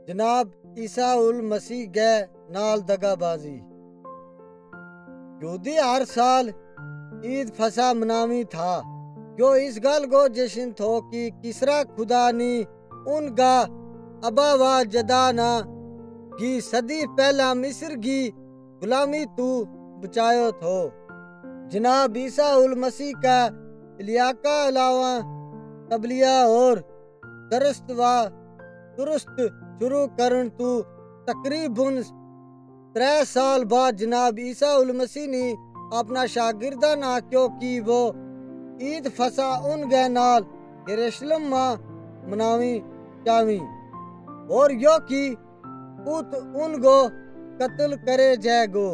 جناب عیسیٰ المسیح گئے نال دگا بازی۔ یہودی ہر سال عید فصح مناوی تھا جو اس گل کو جشن تھو کہ کسرا خدا نی ان گا ابا و جدا نہ گی صدی پہلا مصر گی غلامی تو بچایو تھو۔ جناب عیسیٰ المسیح کا علاقہ علاوہ تبلیغ اور درست شروع کرن تو تقریباً 3 سال بعد جناب عیسیٰ المسیح نے اپنا شاگردہ نہ کیوں کی وہ عید فصح ان گے نال یروشلم ماں مناوی چاوی اور یو کی اوت ان گو قتل کرے جائے گو۔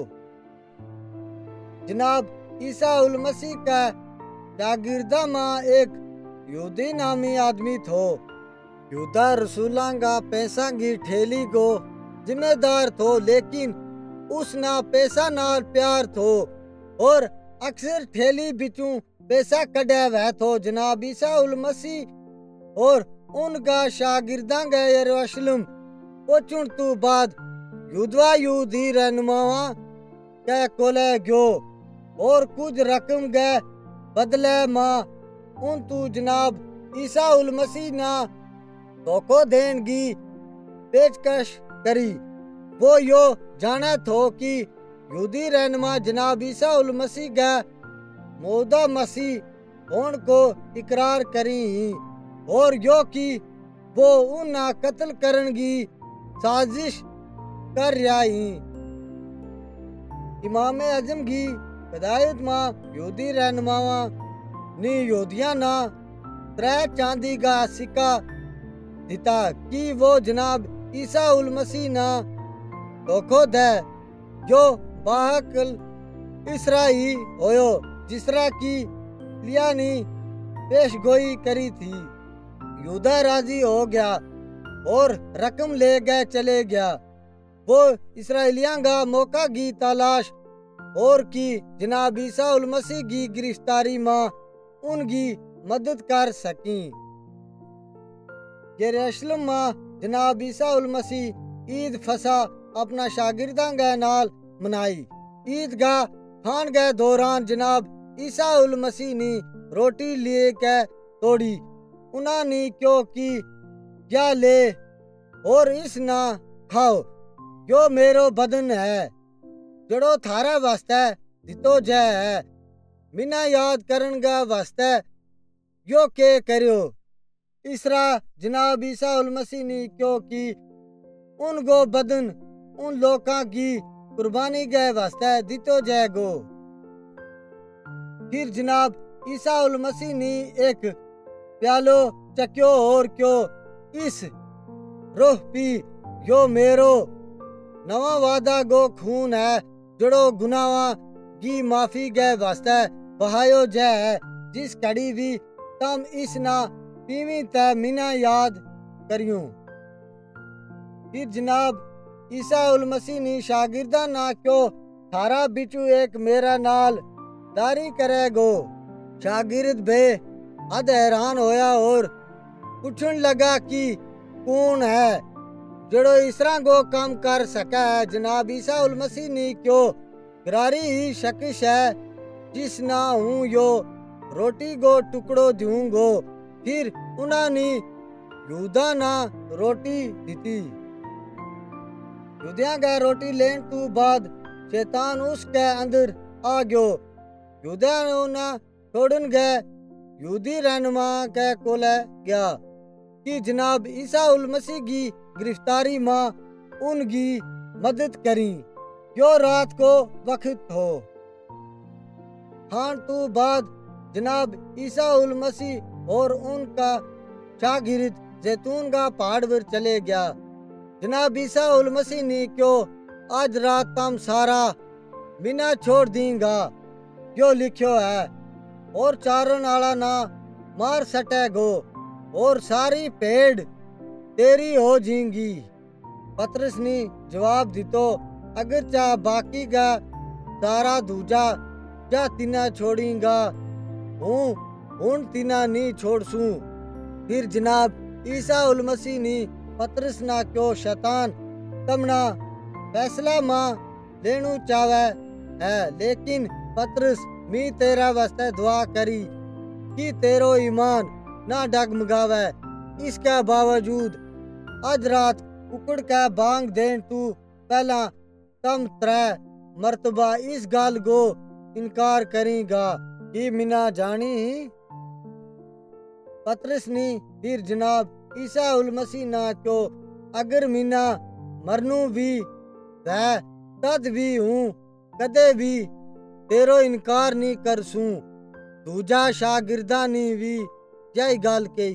جناب عیسیٰ المسیح کا شاگردہ ماں ایک یہودی نامی آدمی تھو۔ یہودا رسولاں کا پیسہ کی ٹھیلی کو ذمہ دار تھو، لیکن اس نا پیسہ نال پیار تھو اور اکثر ٹھیلی بچوں پیسہ کڈے ہوئے تھو۔ جناب عیسیٰ المسیح اور ان کا شاگرداں گئے یروشلم پہنچن تو بعد یہودی رہنماواں کے کولے گیو اور کچھ رقم گئے بدلے ماں ان تو جناب عیسیٰ المسیح نا دھوکو دین گی پیشکش کری۔ وہ یو جانا تھو کہ یہودی رہنما جناب عیسیٰ المسیح گئے موعودہ مسیح ہون کو اقرار کری ہی اور یو کی وہ انہاں قتل کرن گی سازش کر رہا ہی۔ امام اعظم کی ہدایت ماں یہودی رہنماواں نے یہودیاں نا 3 چاندی کا سکہ دیتا کہ وہ جناب عیسیٰ المسیح نا دھوکو دے جو باحقل اسرائیل ہویو جس طرح کی لیا نے پیش گوئی کری تھی۔ یہودا راضی ہو گیا اور رقم لے گئے چلے گیا۔ وہ اسرائیلیاں کا موقع کی تلاش اور کی جناب عیسیٰ المسیح کی گرفتاری ماں ان کی مدد کر سکیں۔ یروشلم ماں جناب عیسیٰ المسیح عید فصح اپنا شاگرداں گئے نال منائی۔ عید گاہ کھان گئے دوران جناب عیسیٰ المسیح نے روٹی لے کے توڑی، انہاں نے کیوں کی یا لے اور اس نہ کھاؤ، جو میرو بدن ہے جڑو تھارا واسطے دتو جائے ہے، منا یاد کرن گا واسطے یو کے کریو۔ اس طرح جناب عیسیٰ المسیح نے کیوں کی ان کو بدن ان لوکاں کی قربانی گئے واسطے دتو جائے گو۔ پھر جناب عیسیٰ المسیح نے ایک پیالو چکیو اور کیوں اس روح پی، یو میرو نواں وعدہ گو خون ہے جڑو گناہاں کی معافی گئے واسطے بہایو جائے ہے، جس کڑی بھی تم اس نا پیویں تے مینا یاد کریوں۔ پھر جناب عیسیٰ المسیح نے شاگرداں نا کیوں تھارا بچو ایک میرا نال داری کرے گو۔ شاگرد بے حد حیران ہویا اور پوچھن لگا کہ کون ہے جڑو اس طرح کو کام کر سکا ہے۔ جناب عیسیٰ المسیح نے کیوں گراری ہی شکش ہے جس نہ ہوں یو روٹی کو ٹکڑو دیوں گو۔ پھر انہاں نے یہودا نا روٹی دیتی۔ یہودیاں کا روٹی لین تو بعد شیطان اس کے اندر آ گیو۔ یہودا انہاں چھوڑن گئے یہودی رہنما کے کولے گیا کہ جناب عیسیٰ المسیح کی گرفتاری ماں ان کی مدد کریں، یو رات کو وقت ہو۔ کھان تو بعد جناب عیسیٰ المسیح اور ان کا شاگرد زیتون کا پہاڑ پر چلے گیا۔ جناب عیسیٰ المسیح نے کیوں آج رات تم سارا بنا چھوڑ دیں گا، یو لکھیو ہے، اور چارن آڑا نہ مار سٹے گو اور ساری پیڑ تیری ہو جیں گی۔ پترس نے جواب دیتو، اگرچہ باقی کا سارا دوجا جا تینا چھوڑیں گا ہوں تینا نہیں چھوڑ سوں۔ پھر جناب عیسیٰ المسیح نے पतरस ना क्यों शैतान तमना फैसला मां लेनू चावे है, लेकिन पतरस मी तेरा वास्ते दुआ करी कि तेरो ईमान ना डगमगावे। इसके बावजूद आज रात कुकड़ के बांग देन तू पहला तम त्रै मरतबा इस गाल को इनकार करेगा कि मिना जानी। पतरस ने फिर जनाब ईसा उल मसीह ना क्यों अगर मिना मरनू भी है तद भी हूँ कदे भी तेरो इनकार नहीं करसूं। दूजा शागिर्दा ने भी यही गाल कही।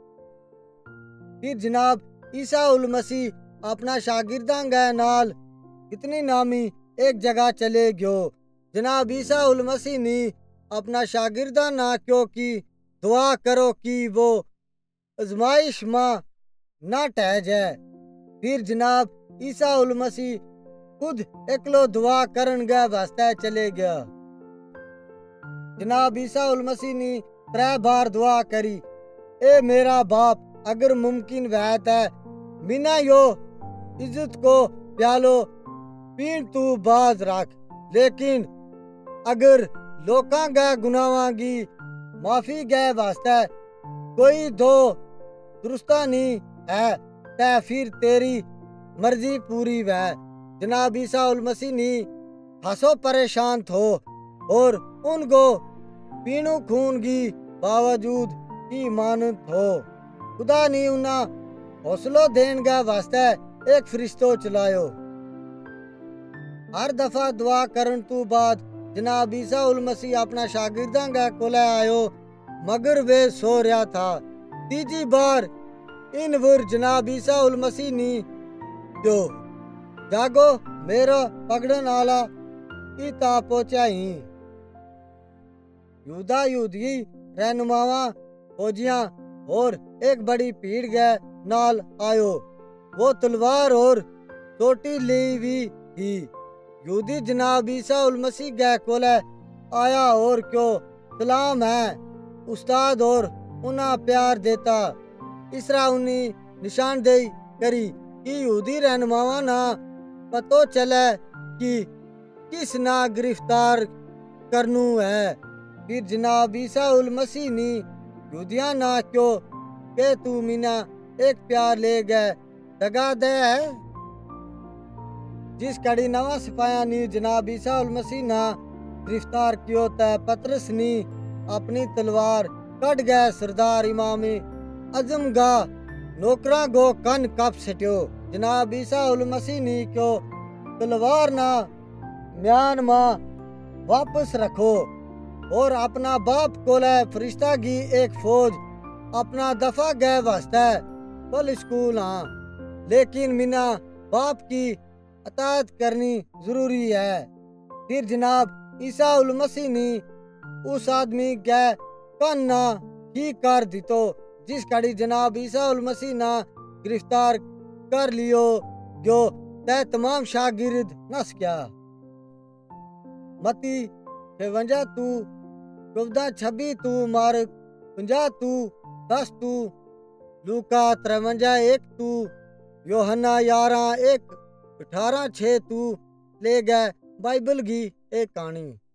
फिर जनाब ईसा उल मसीह अपना शागिर्दां गए नाल इतनी नामी एक जगह चले गयो। जनाब ईसा उल मसीह ने अपना शागिर्दा ना क्योंकि दुआ करो कि वो आजमाइश मां ना टह जाए। फिर जनाब ईसा उल मसीह खुद एकलो दुआ करन गए वास्ते चले गया। जनाब ईसा उल मसीह ने 3 बार दुआ करी, ए मेरा बाप अगर मुमकिन वह है मिना यो इज्जत को प्यालो पीण तू बाज रख, लेकिन अगर लोकां गए गुनाहां की माफी गए वास्ते कोई दो दुरुस्ता नहीं है ते फिर तेरी मर्जी पूरी वह। जनाब ईसा उल मसीह ने हंसो परेशान थो और उनको पीणु खून की बावजूद की मानत हो। खुदा ने उन्हें हौसलो देन गए वास्ते एक फरिश्तो चलायो। हर दफा दुआ करन तू बाद जनाब ईसा उल मसीह अपना शागिर्दां गए कोले आयो, मगर वे सो रहा था। तीजी बार इन वर जनाब ईसा उल मसीह ने जो जागो मेरो पकड़न आला इता पहुंचा ही। यूदा यूदी रहनुमावा फौजियां और एक बड़ी भीड़ गए नाल आयो। वो तलवार और चोटी ली हुई थी। यूदी जनाब ईसा उल मसीह गए कोले आया और क्यों सलाम है उस्ताद और उन्हें प्यार देता। इसरा उन्हें निशानदेही करी कि यहूदी रहनुमावा ना पतो चले कि किस ना गिरफ्तार करनू है। फिर जनाब ईसा उल मसीह ने यहूदियां ना क्यों के तू मीना एक प्यार ले गए दगा दे है। जिस कड़ी नवा सिपाहिया ने जनाब ईसा उल मसीह ना गिरफ्तार कियो ते पतरस ने अपनी तलवार कट गए सरदार इमाम अजम गा नौकरा गो कन कप सट्यो। जनाब ईसा उल मसीह ने क्यों तलवार ना म्यान मां वापस रखो और अपना बाप कोले फरिश्ता की एक फौज अपना दफा गए वास्ते कुल स्कूल हाँ, लेकिन मिना बाप की अताअत करनी जरूरी है। फिर जनाब ईसा उल मसीह ने उस आदमी के कन ना ठीक कर दितो जिस कड़ी जनाब ईसा उल मसीह ना गिरफ्तार कर लियो जो तय तमाम शागिर्द नस गया। मती 52 तू 14 26 तू मार्क 50 तू 10 तू लूका 53 1 तू यूहन्ना 11 1 18 6 तू ले गए बाइबल की एक कहानी।